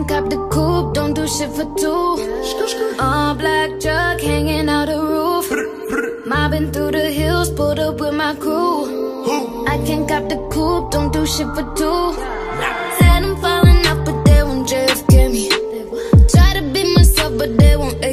can cop the coupe, don't do shit for two. All black truck hanging out the roof. Mobbing through the hills, pulled up with my crew. I can cop the coupe, don't do shit for two. Said I'm falling off, but they won't JFK me. Try to be myself, but they won't